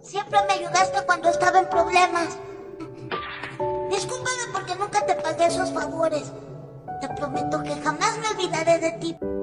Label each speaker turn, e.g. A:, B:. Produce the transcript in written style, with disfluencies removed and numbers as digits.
A: Siempre me ayudaste cuando estaba en problemas. Discúlpame porque nunca te pagué esos favores. Te prometo que jamás me olvidaré de ti.